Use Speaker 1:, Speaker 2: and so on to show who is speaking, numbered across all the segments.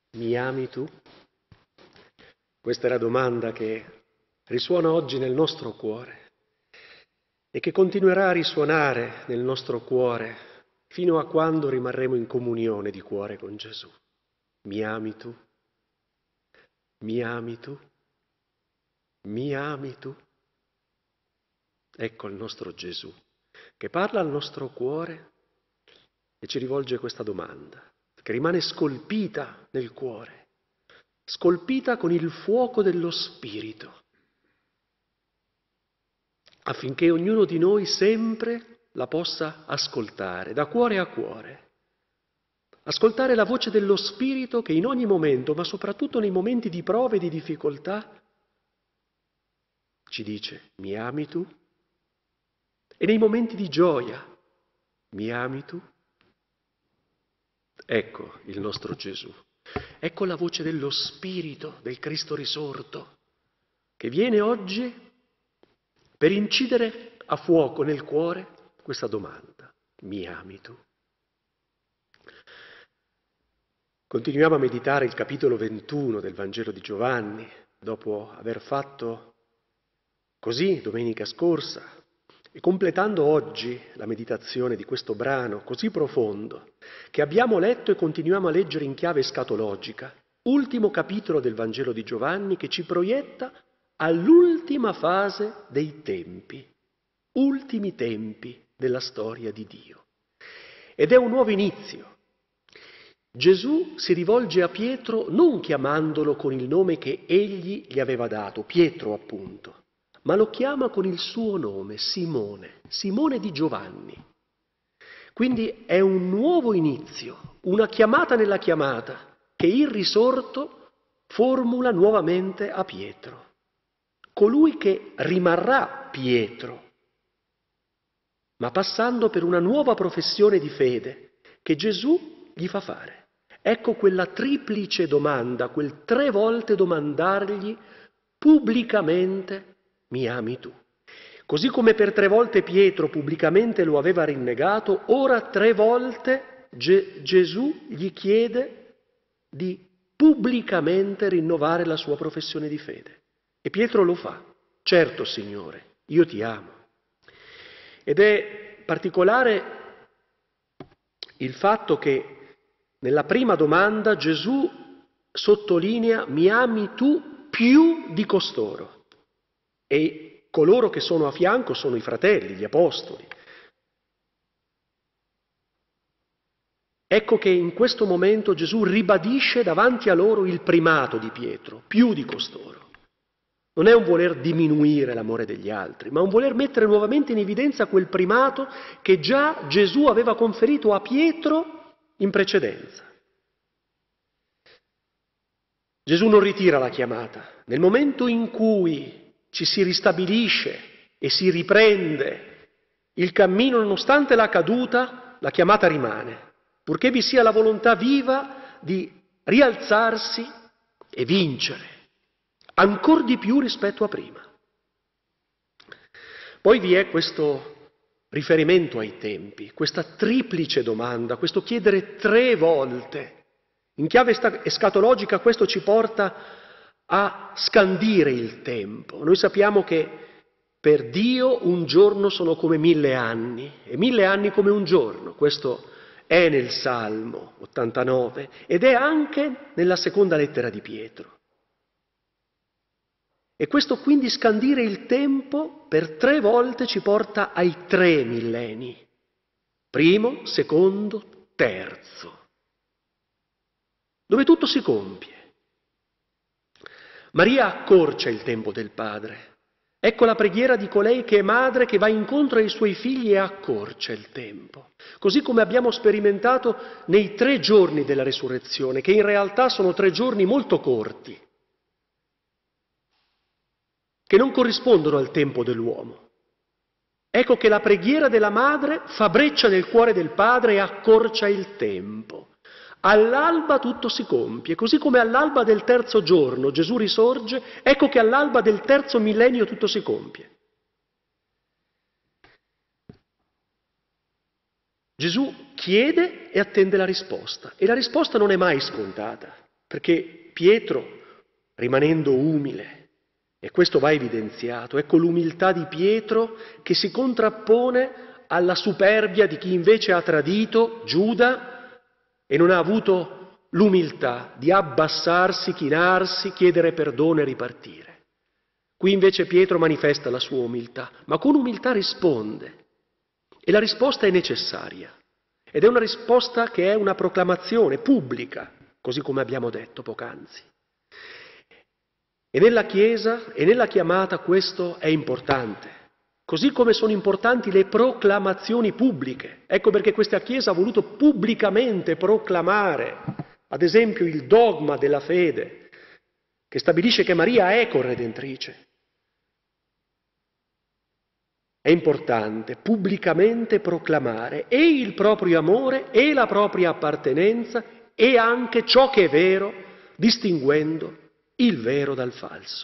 Speaker 1: Mi ami tu? Questa è la domanda che risuona oggi nel nostro cuore e che continuerà a risuonare nel nostro cuore fino a quando rimarremo in comunione di cuore con Gesù. Mi ami tu? Mi ami tu? Mi ami tu? Ecco il nostro Gesù che parla al nostro cuore e ci rivolge questa domanda, che rimane scolpita nel cuore, scolpita con il fuoco dello Spirito, affinché ognuno di noi sempre la possa ascoltare, da cuore a cuore. Ascoltare la voce dello Spirito che in ogni momento, ma soprattutto nei momenti di prove e di difficoltà, ci dice: mi ami tu? E nei momenti di gioia, mi ami tu? Ecco il nostro Gesù. Ecco la voce dello Spirito, del Cristo risorto, che viene oggi per incidere a fuoco nel cuore questa domanda: mi ami tu? Continuiamo a meditare il capitolo 21 del Vangelo di Giovanni, dopo aver fatto così domenica scorsa e completando oggi la meditazione di questo brano così profondo che abbiamo letto e continuiamo a leggere in chiave escatologica, ultimo capitolo del Vangelo di Giovanni che ci proietta all'ultima fase dei tempi, ultimi tempi della storia di Dio. Ed è un nuovo inizio. Gesù si rivolge a Pietro non chiamandolo con il nome che egli gli aveva dato, Pietro appunto, ma lo chiama con il suo nome, Simone, Simone di Giovanni. Quindi è un nuovo inizio, una chiamata nella chiamata che il risorto formula nuovamente a Pietro, colui che rimarrà Pietro, ma passando per una nuova professione di fede che Gesù gli fa fare. Ecco quella triplice domanda, quel 3 volte domandargli pubblicamente: mi ami tu? Così come per 3 volte Pietro pubblicamente lo aveva rinnegato, ora 3 volte Gesù gli chiede di pubblicamente rinnovare la sua professione di fede. E Pietro lo fa. Certo, Signore, io ti amo. Ed è particolare il fatto che nella prima domanda Gesù sottolinea: mi ami tu più di costoro? E coloro che sono a fianco sono i fratelli, gli apostoli. Ecco che in questo momento Gesù ribadisce davanti a loro il primato di Pietro, più di costoro. Non è un voler diminuire l'amore degli altri, ma un voler mettere nuovamente in evidenza quel primato che già Gesù aveva conferito a Pietro in precedenza. Gesù non ritira la chiamata. Nel momento in cui ci si ristabilisce e si riprende il cammino nonostante la caduta, la chiamata rimane, purché vi sia la volontà viva di rialzarsi e vincere, ancor di più rispetto a prima. Poi vi è questo riferimento ai tempi, questa triplice domanda, questo chiedere 3 volte. In chiave escatologica questo ci porta a scandire il tempo. Noi sappiamo che per Dio un giorno sono come 1000 anni e 1000 anni come un giorno. Questo è nel Salmo 89 ed è anche nella seconda lettera di Pietro. E questo quindi scandire il tempo per 3 volte ci porta ai 3 millenni. Primo, secondo, terzo. Dove tutto si compie. Maria accorcia il tempo del Padre. Ecco la preghiera di colei che è madre, che va incontro ai suoi figli e accorcia il tempo. Così come abbiamo sperimentato nei 3 giorni della resurrezione, che in realtà sono 3 giorni molto corti, che non corrispondono al tempo dell'uomo. Ecco che la preghiera della madre fa breccia nel cuore del Padre e accorcia il tempo. All'alba tutto si compie, così come all'alba del 3° giorno Gesù risorge, ecco che all'alba del 3° millennio tutto si compie. Gesù chiede e attende la risposta, e la risposta non è mai scontata. perché Pietro, rimanendo umile, e questo va evidenziato, ecco l'umiltà di Pietro che si contrappone alla superbia di chi invece ha tradito Giuda e non ha avuto l'umiltà di abbassarsi, chinarsi, chiedere perdono e ripartire. Qui invece Pietro manifesta la sua umiltà, ma con umiltà risponde. E la risposta è necessaria. Ed è una risposta che è una proclamazione pubblica, così come abbiamo detto poc'anzi. E nella Chiesa e nella chiamata questo è importante. Così come sono importanti le proclamazioni pubbliche. Ecco perché questa Chiesa ha voluto pubblicamente proclamare, ad esempio, il dogma della fede, che stabilisce che Maria è corredentrice. È importante pubblicamente proclamare e il proprio amore e la propria appartenenza e anche ciò che è vero, distinguendo il vero dal falso.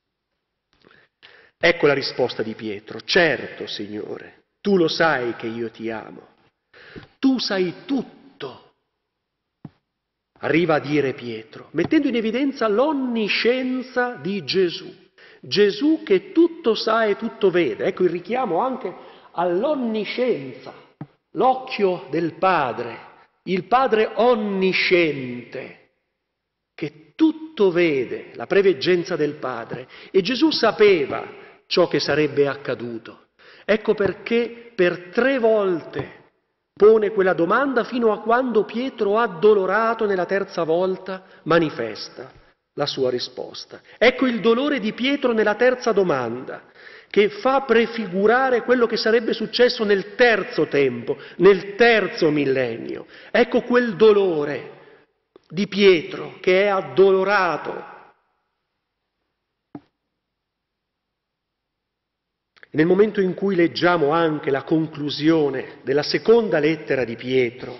Speaker 1: Ecco la risposta di Pietro: certo, Signore, tu lo sai che io ti amo, tu sai tutto. Arriva a dire Pietro, mettendo in evidenza l'onniscienza di Gesù. Gesù che tutto sa e tutto vede. Ecco il richiamo anche all'onniscienza, l'occhio del Padre, il Padre onnisciente, che tutto vede, la preveggenza del Padre. E Gesù sapeva ciò che sarebbe accaduto. Ecco perché per 3 volte pone quella domanda fino a quando Pietro, addolorato nella 3ª volta, manifesta la sua risposta. Ecco il dolore di Pietro nella 3ª domanda, che fa prefigurare quello che sarebbe successo nel 3° tempo, nel 3° millennio. Ecco quel dolore di Pietro che è addolorato. Nel momento in cui leggiamo anche la conclusione della 2ª lettera di Pietro,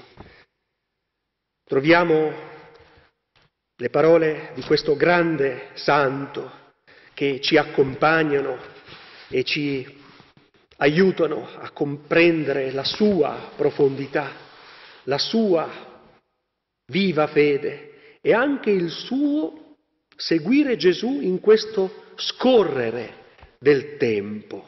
Speaker 1: troviamo le parole di questo grande santo che ci accompagnano e ci aiutano a comprendere la sua profondità, la sua viva fede e anche il suo seguire Gesù in questo scorrere del tempo.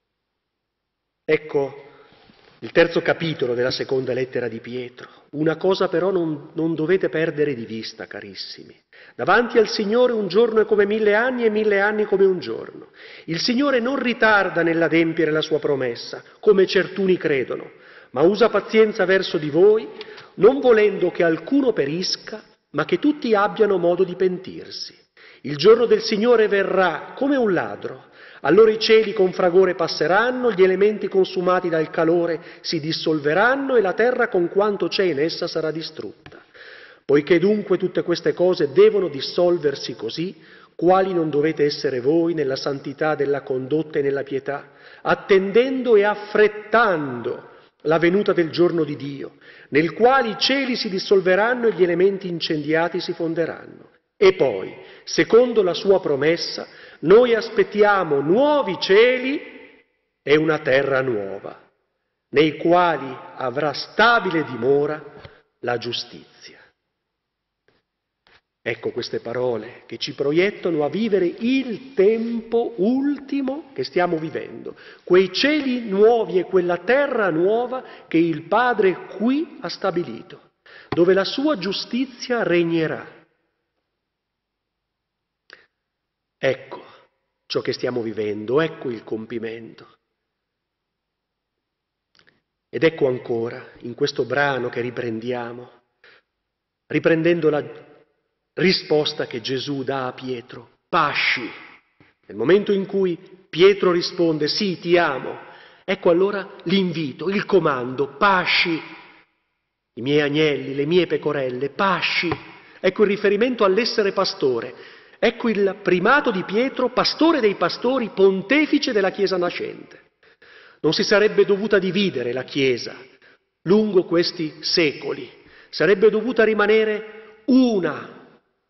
Speaker 1: Ecco il 3° capitolo della 2ª lettera di Pietro. Una cosa però non dovete perdere di vista, carissimi. Davanti al Signore un giorno è come 1000 anni e 1000 anni come un giorno. Il Signore non ritarda nell'adempiere la sua promessa, come certuni credono, ma usa pazienza verso di voi, non volendo che alcuno perisca, ma che tutti abbiano modo di pentirsi. Il giorno del Signore verrà come un ladro. Allora i cieli con fragore passeranno, gli elementi consumati dal calore si dissolveranno e la terra con quanto c'è in essa sarà distrutta. Poiché dunque tutte queste cose devono dissolversi così, quali non dovete essere voi nella santità della condotta e nella pietà, attendendo e affrettando la venuta del giorno di Dio, nel quale i cieli si dissolveranno e gli elementi incendiati si fonderanno. E poi, secondo la sua promessa, noi aspettiamo nuovi cieli e una terra nuova, nei quali avrà stabile dimora la giustizia. Ecco queste parole che ci proiettano a vivere il tempo ultimo che stiamo vivendo, quei cieli nuovi e quella terra nuova che il Padre qui ha stabilito, dove la sua giustizia regnerà. Ecco ciò che stiamo vivendo, ecco il compimento. Ed ecco ancora, in questo brano che riprendiamo, riprendendo la risposta che Gesù dà a Pietro, pasci. Nel momento in cui Pietro risponde, sì, ti amo, ecco allora l'invito, il comando, pasci, i miei agnelli, le mie pecorelle, pasci. Ecco il riferimento all'essere pastore. Ecco il primato di Pietro, pastore dei pastori, pontefice della Chiesa nascente. Non si sarebbe dovuta dividere la Chiesa lungo questi secoli, sarebbe dovuta rimanere una.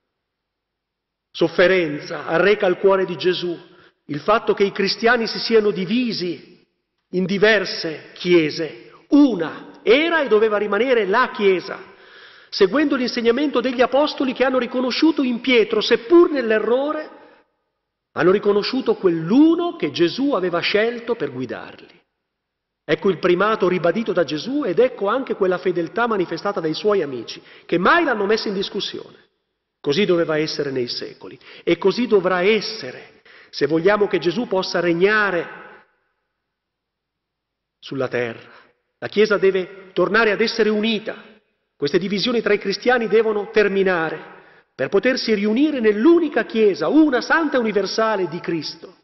Speaker 1: Sofferenza arreca al cuore di Gesù il fatto che i cristiani si siano divisi in diverse chiese, una era e doveva rimanere la Chiesa. seguendo l'insegnamento degli apostoli che hanno riconosciuto in Pietro, seppur nell'errore, hanno riconosciuto quell'uno che Gesù aveva scelto per guidarli. Ecco il primato ribadito da Gesù ed ecco anche quella fedeltà manifestata dai suoi amici, che mai l'hanno messa in discussione. Così doveva essere nei secoli e così dovrà essere se vogliamo che Gesù possa regnare sulla terra. La Chiesa deve tornare ad essere unita. Queste divisioni tra i cristiani devono terminare per potersi riunire nell'unica Chiesa, una santa e universale di Cristo.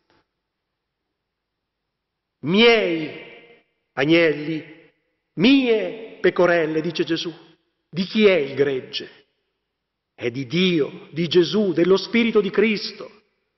Speaker 1: Miei agnelli, mie pecorelle, dice Gesù. Di chi è il gregge? È di Dio, di Gesù, dello Spirito di Cristo.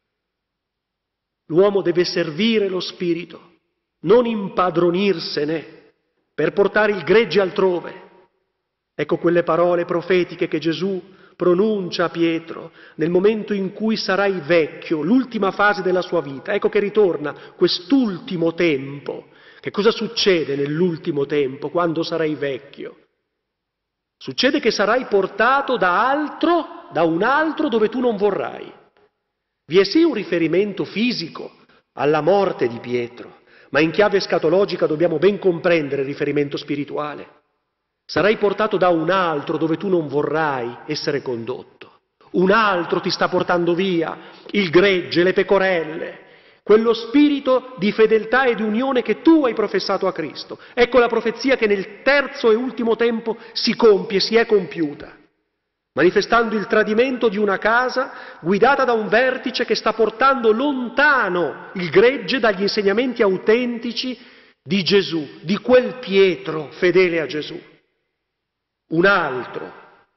Speaker 1: L'uomo deve servire lo Spirito, non impadronirsene per portare il gregge altrove. Ecco quelle parole profetiche che Gesù pronuncia a Pietro nel momento in cui sarai vecchio, l'ultima fase della sua vita. Ecco che ritorna quest'ultimo tempo. Che cosa succede nell'ultimo tempo, quando sarai vecchio? Succede che sarai portato da un altro dove tu non vorrai. Vi è sì un riferimento fisico alla morte di Pietro, ma in chiave escatologica dobbiamo ben comprendere il riferimento spirituale. Sarai portato da un altro dove tu non vorrai essere condotto. Un altro ti sta portando via il gregge, le pecorelle, quello spirito di fedeltà e di unione che tu hai professato a Cristo. Ecco la profezia che nel terzo e ultimo tempo si compie, si è compiuta, manifestando il tradimento di una casa guidata da un vertice che sta portando lontano il gregge dagli insegnamenti autentici di Gesù, di quel Pietro fedele a Gesù. Un altro.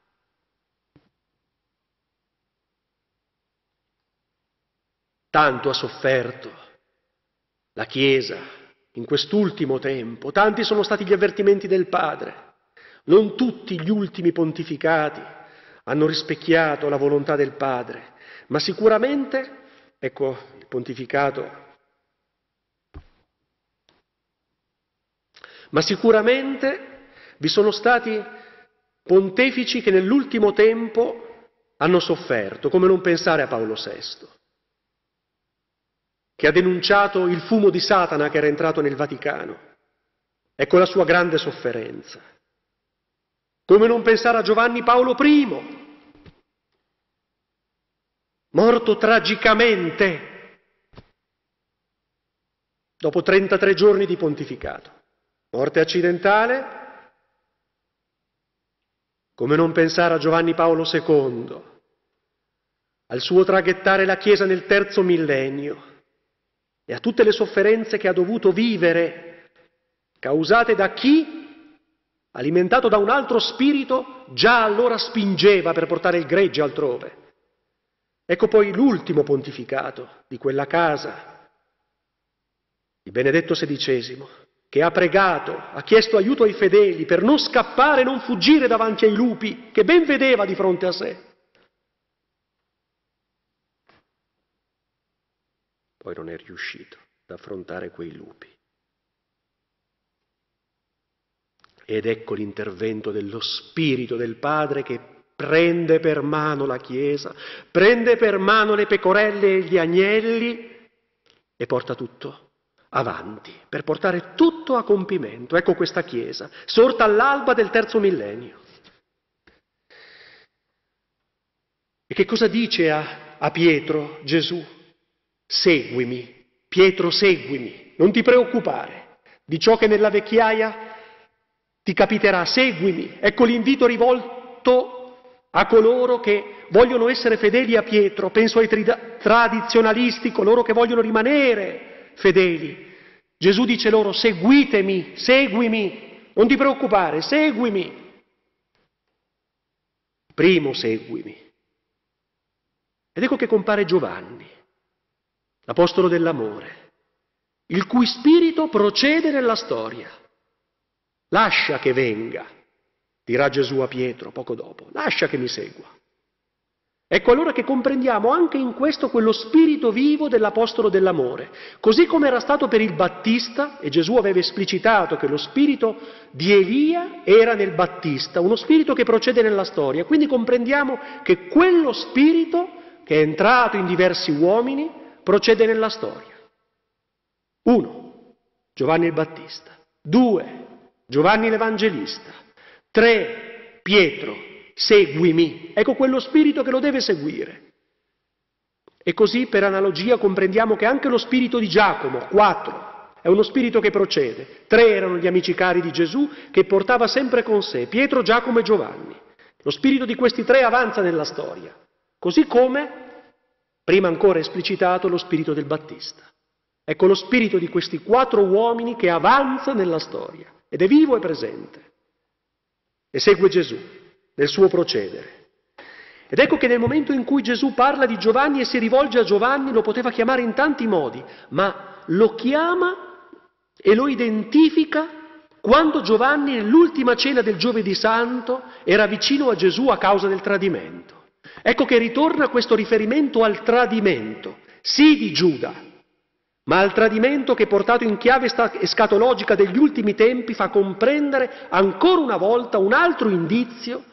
Speaker 1: Tanto ha sofferto la Chiesa in quest'ultimo tempo, tanti sono stati gli avvertimenti del Padre, non tutti gli ultimi pontificati hanno rispecchiato la volontà del Padre, ma sicuramente, ecco il pontificato, ma sicuramente vi sono stati pontefici che nell'ultimo tempo hanno sofferto, come non pensare a Paolo VI, che ha denunciato il fumo di Satana che era entrato nel Vaticano. Ecco la sua grande sofferenza. Come non pensare a Giovanni Paolo I, morto tragicamente dopo 33 giorni di pontificato. Morte accidentale. Come non pensare a Giovanni Paolo II, al suo traghettare la Chiesa nel terzo millennio e a tutte le sofferenze che ha dovuto vivere, causate da chi, alimentato da un altro spirito, già allora spingeva per portare il gregge altrove. Ecco poi l'ultimo pontificato di quella casa, il Benedetto XVI, che ha pregato, ha chiesto aiuto ai fedeli per non scappare, non fuggire davanti ai lupi, che ben vedeva di fronte a sé. Poi non è riuscito ad affrontare quei lupi. Ed ecco l'intervento dello Spirito del Padre che prende per mano la Chiesa, prende per mano le pecorelle e gli agnelli e porta tutto avanti, per portare tutto a compimento. Ecco questa Chiesa, sorta all'alba del terzo millennio. E che cosa dice a Pietro Gesù? Seguimi, Pietro, seguimi, non ti preoccupare di ciò che nella vecchiaia ti capiterà, seguimi. Ecco l'invito rivolto a coloro che vogliono essere fedeli a Pietro, penso ai tradizionalisti, coloro che vogliono rimanere fedeli. Gesù dice loro: seguitemi, seguimi, non ti preoccupare, seguimi. Primo, seguimi. Ed ecco che compare Giovanni, l'apostolo dell'amore, il cui spirito procede nella storia. Lascia che venga, dirà Gesù a Pietro poco dopo, lascia che mi segua. Ecco allora che comprendiamo anche in questo quello spirito vivo dell'Apostolo dell'amore. Così come era stato per il Battista, e Gesù aveva esplicitato che lo spirito di Elia era nel Battista, uno spirito che procede nella storia. Quindi comprendiamo che quello spirito che è entrato in diversi uomini procede nella storia. 1. Giovanni il Battista. 2. Giovanni l'Evangelista. 3. Pietro. Seguimi. Ecco quello spirito che lo deve seguire. E così per analogia comprendiamo che anche lo spirito di Giacomo, 4, è uno spirito che procede. 3 erano gli amici cari di Gesù che portava sempre con sé, Pietro, Giacomo e Giovanni. Lo spirito di questi 3 avanza nella storia, così come, prima ancora esplicitato, lo spirito del Battista. Ecco lo spirito di questi 4 uomini che avanza nella storia ed è vivo e presente e segue Gesù nel suo procedere. Ed ecco che nel momento in cui Gesù parla di Giovanni e si rivolge a Giovanni, lo poteva chiamare in tanti modi, ma lo chiama e lo identifica quando Giovanni nell'ultima cena del Giovedì Santo era vicino a Gesù a causa del tradimento. Ecco che ritorna questo riferimento al tradimento, sì di Giuda, ma al tradimento che portato in chiave escatologica degli ultimi tempi fa comprendere ancora una volta un altro indizio,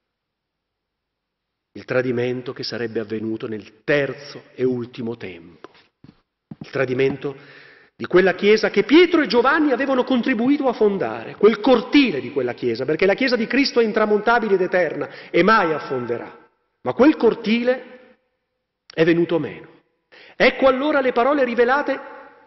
Speaker 1: il tradimento che sarebbe avvenuto nel terzo e ultimo tempo, il tradimento di quella chiesa che Pietro e Giovanni avevano contribuito a fondare, quel cortile di quella chiesa, perché la chiesa di Cristo è intramontabile ed eterna e mai affonderà, ma quel cortile è venuto meno. Ecco allora le parole rivelate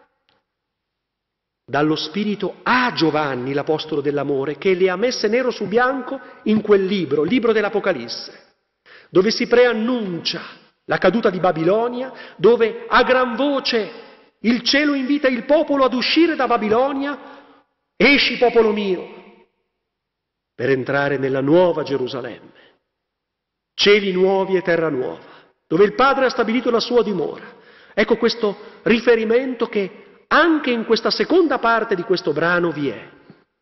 Speaker 1: dallo Spirito a Giovanni, l'Apostolo dell'amore, che le ha messe nero su bianco in quel libro, il libro dell'Apocalisse, dove si preannuncia la caduta di Babilonia, dove a gran voce il cielo invita il popolo ad uscire da Babilonia, esci popolo mio, per entrare nella nuova Gerusalemme, cieli nuovi e terra nuova, dove il Padre ha stabilito la sua dimora. Ecco questo riferimento che anche in questa seconda parte di questo brano vi è.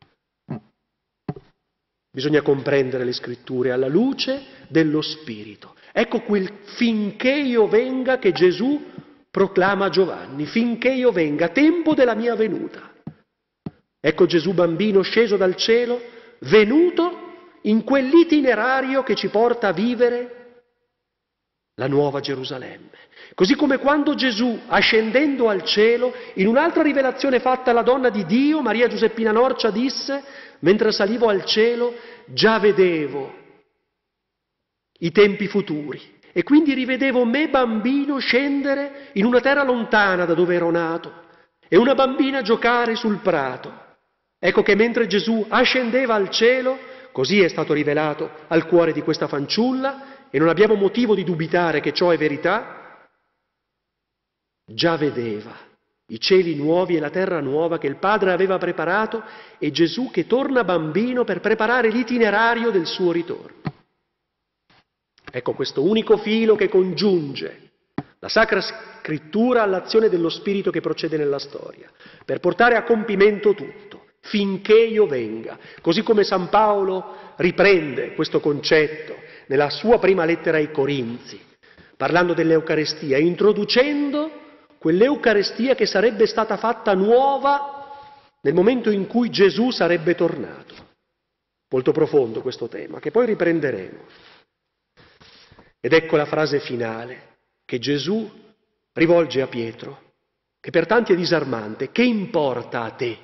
Speaker 1: Bisogna comprendere le scritture alla luce dello Spirito. Ecco quel finché io venga che Gesù proclama a Giovanni, finché io venga, tempo della mia venuta. Ecco Gesù bambino sceso dal cielo, venuto in quell'itinerario che ci porta a vivere la nuova Gerusalemme. Così come quando Gesù, ascendendo al cielo, in un'altra rivelazione fatta alla donna di Dio, Maria Giuseppina Norcia disse: mentre salivo al cielo già vedevo i tempi futuri e quindi rivedevo me bambino scendere in una terra lontana da dove ero nato e una bambina giocare sul prato. Ecco che mentre Gesù ascendeva al cielo, così è stato rivelato al cuore di questa fanciulla e non abbiamo motivo di dubitare che ciò è verità, già vedeva i cieli nuovi e la terra nuova che il Padre aveva preparato e Gesù che torna bambino per preparare l'itinerario del suo ritorno. Ecco questo unico filo che congiunge la Sacra Scrittura all'azione dello Spirito che procede nella storia, per portare a compimento tutto, finché io venga. Così come San Paolo riprende questo concetto nella sua prima lettera ai Corinzi, parlando dell'Eucarestia, introducendo quell'Eucarestia che sarebbe stata fatta nuova nel momento in cui Gesù sarebbe tornato. Molto profondo questo tema, che poi riprenderemo. Ed ecco la frase finale che Gesù rivolge a Pietro, che per tanti è disarmante: che importa a te?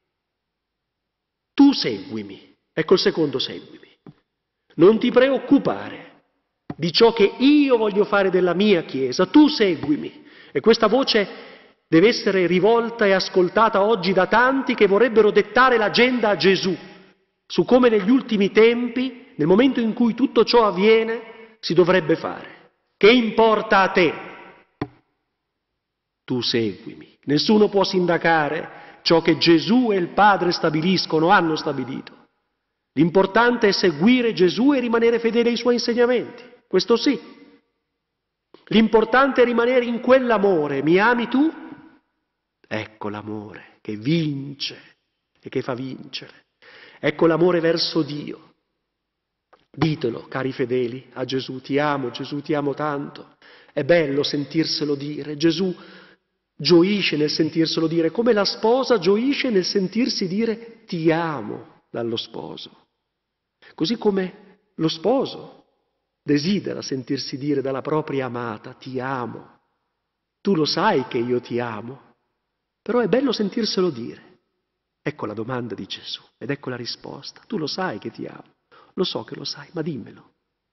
Speaker 1: Tu seguimi. Ecco il secondo seguimi. Non ti preoccupare di ciò che io voglio fare della mia Chiesa, tu seguimi. E questa voce deve essere rivolta e ascoltata oggi da tanti che vorrebbero dettare l'agenda a Gesù su come negli ultimi tempi, nel momento in cui tutto ciò avviene, si dovrebbe fare. Che importa a te? Tu seguimi. Nessuno può sindacare ciò che Gesù e il Padre stabiliscono, hanno stabilito. L'importante è seguire Gesù e rimanere fedeli ai suoi insegnamenti. Questo sì. L'importante è rimanere in quell'amore. Mi ami tu? Ecco l'amore che vince e che fa vincere. Ecco l'amore verso Dio. Ditelo, cari fedeli, a Gesù: ti amo tanto. È bello sentirselo dire. Gesù gioisce nel sentirselo dire, come la sposa gioisce nel sentirsi dire ti amo dallo sposo. Così come lo sposo desidera sentirsi dire dalla propria amata ti amo. Tu lo sai che io ti amo, però è bello sentirselo dire. Ecco la domanda di Gesù ed ecco la risposta. Tu lo sai che ti amo. Lo so che lo sai, ma dimmelo.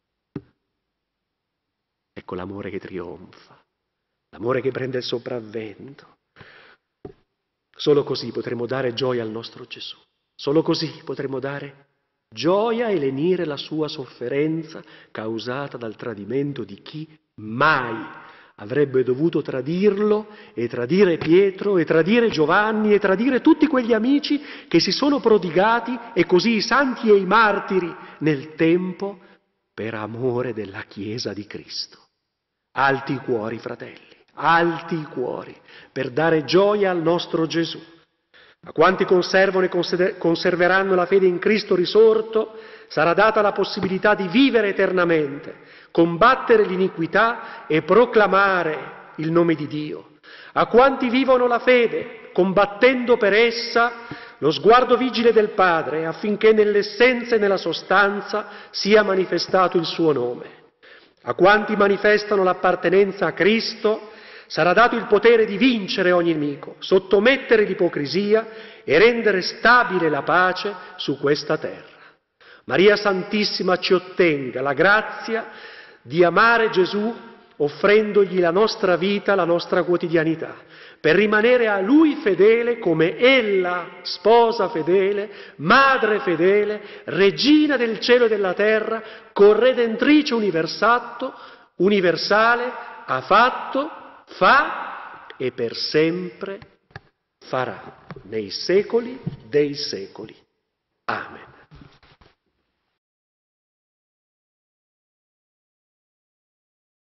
Speaker 1: Ecco l'amore che trionfa, l'amore che prende il sopravvento. Solo così potremo dare gioia al nostro Gesù. Solo così potremo dare gioia e lenire la sua sofferenza causata dal tradimento di chi mai avrebbe dovuto tradirlo e tradire Pietro e tradire Giovanni e tradire tutti quegli amici che si sono prodigati e così i santi e i martiri nel tempo per amore della Chiesa di Cristo. Alti i cuori, fratelli, alti i cuori per dare gioia al nostro Gesù. A quanti conservano e conserveranno la fede in Cristo risorto sarà data la possibilità di vivere eternamente, combattere l'iniquità e proclamare il nome di Dio. A quanti vivono la fede, combattendo per essa lo sguardo vigile del Padre, affinché nell'essenza e nella sostanza sia manifestato il suo nome. A quanti manifestano l'appartenenza a Cristo sarà dato il potere di vincere ogni nemico, sottomettere l'ipocrisia e rendere stabile la pace su questa terra. Maria Santissima ci ottenga la grazia di amare Gesù offrendogli la nostra vita, la nostra quotidianità, per rimanere a Lui fedele come ella, sposa fedele, madre fedele, regina del cielo e della terra, corredentrice universale, ha fatto, fa e per sempre farà, nei secoli dei secoli. Amen.